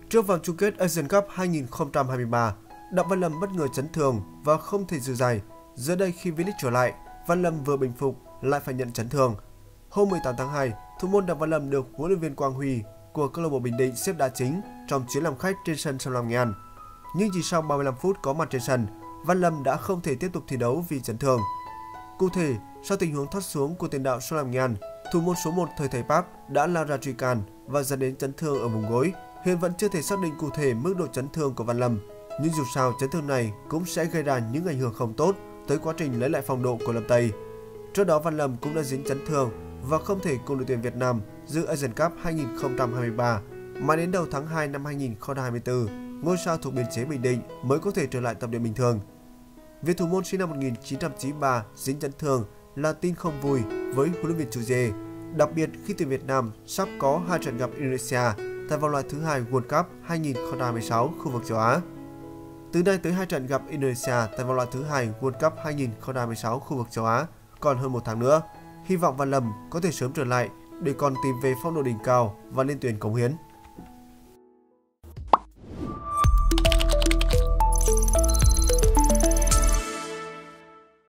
Trước vòng chung kết Asian Cup 2023, Đặng Văn Lâm bất ngờ chấn thương và không thể dự giải. Giờ đây khi V-League trở lại, Văn Lâm vừa bình phục lại phải nhận chấn thương. Hôm 18 tháng 2, thủ môn Đặng Văn Lâm được huấn luyện viên Quang Huy của câu lạc bộ Bình Định xếp đá chính trong chuyến làm khách trên sân Sông Lam Nghệ An. Nhưng chỉ sau 35 phút có mặt trên sân, Văn Lâm đã không thể tiếp tục thi đấu vì chấn thương. Cụ thể, sau tình huống thoát xuống của tiền đạo Sông Lam Nghệ An, thủ môn số 1 thời thầy Park đã lao ra truy can và dẫn đến chấn thương ở vùng gối. Hiện vẫn chưa thể xác định cụ thể mức độ chấn thương của Văn Lâm, nhưng dù sao chấn thương này cũng sẽ gây ra những ảnh hưởng không tốt tới quá trình lấy lại phong độ của Lâm Tây. Trước đó Văn Lâm cũng đã dính chấn thương và không thể cùng đội tuyển Việt Nam dự Asian Cup 2023, mà đến đầu tháng 2 năm 2024, ngôi sao thuộc biên chế Bình Định mới có thể trở lại tập luyện bình thường. Việc thủ môn sinh năm 1993 dính chấn thương là tin không vui với huấn luyện viên Chu Dê, đặc biệt khi tuyển Việt Nam sắp có 2 trận gặp Indonesia tại vòng loại thứ 2 World Cup 2026 khu vực châu Á. Từ nay tới 2 trận gặp Indonesia tại vòng loại thứ 2 World Cup 2026 khu vực châu Á còn hơn 1 tháng nữa. Hy vọng Văn Lâm có thể sớm trở lại để còn tìm về phong độ đỉnh cao và lên tuyển cống hiến.